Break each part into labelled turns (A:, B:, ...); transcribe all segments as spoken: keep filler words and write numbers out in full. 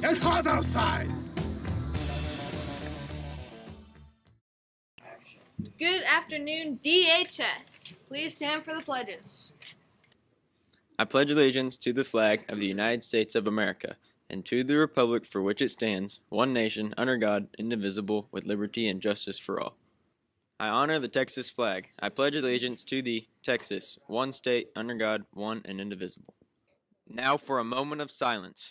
A: It's hot outside!
B: Good afternoon, D H S. Please stand for the pledges.
C: I pledge allegiance to the flag of the United States of America and to the republic for which it stands, one nation, under God, indivisible, with liberty and justice for all. I honor the Texas flag. I pledge allegiance to the Texas, one state, under God, one and indivisible. Now for a moment of silence.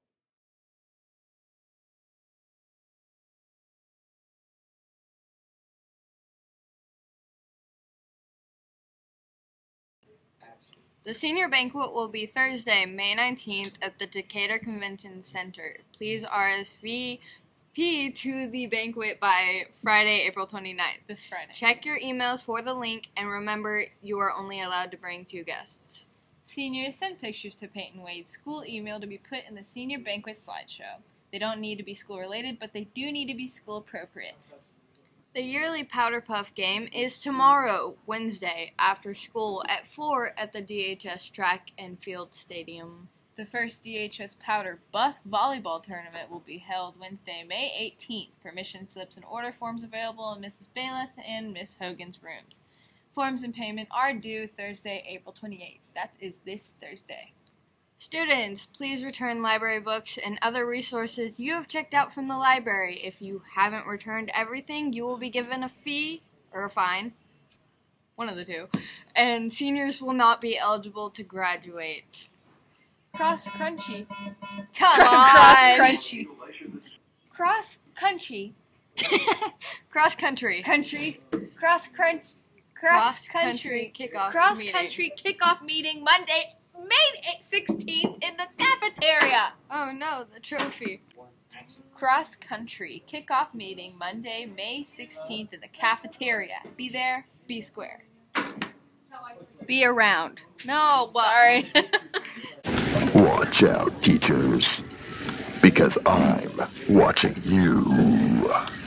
B: The senior banquet will be Thursday, May nineteenth at the Decatur Convention Center. Please R S V P to the banquet by Friday, April twenty-ninth.
D: This Friday.
B: Check your emails for the link, and remember, you are only allowed to bring two guests.
D: Seniors, send pictures to Peyton Wade's school email to be put in the senior banquet slideshow. They don't need to be school related, but they do need to be school appropriate.
B: The yearly Powder Puff game is tomorrow, Wednesday, after school at four at the D H S Track and Field Stadium.
D: The first D H S Powder Buff volleyball tournament will be held Wednesday, May eighteenth. Permission slips and order forms available in Missus Bayless and Miss Hogan's rooms. Forms and payment are due Thursday, April twenty-eighth. That is this Thursday.
B: Students, please return library books and other resources you have checked out from the library. If you haven't returned everything, you will be given a fee or a fine, one of the two, and seniors will not be eligible to graduate.
D: Cross crunchy.
B: Come
D: Cross
B: on!
D: crunchy. Cross country.
B: Cross country.
D: Country. Cross crunch.
B: Cross country kickoff
D: Cross
B: meeting.
D: country kickoff meeting Monday, May sixteenth in the cafeteria.
B: Oh no, the trophy.
D: Cross country kickoff meeting Monday, May sixteenth in the cafeteria. Be there, be square.
B: Be around. No, well,
D: Sorry.
A: Watch out, teachers, because I'm watching you.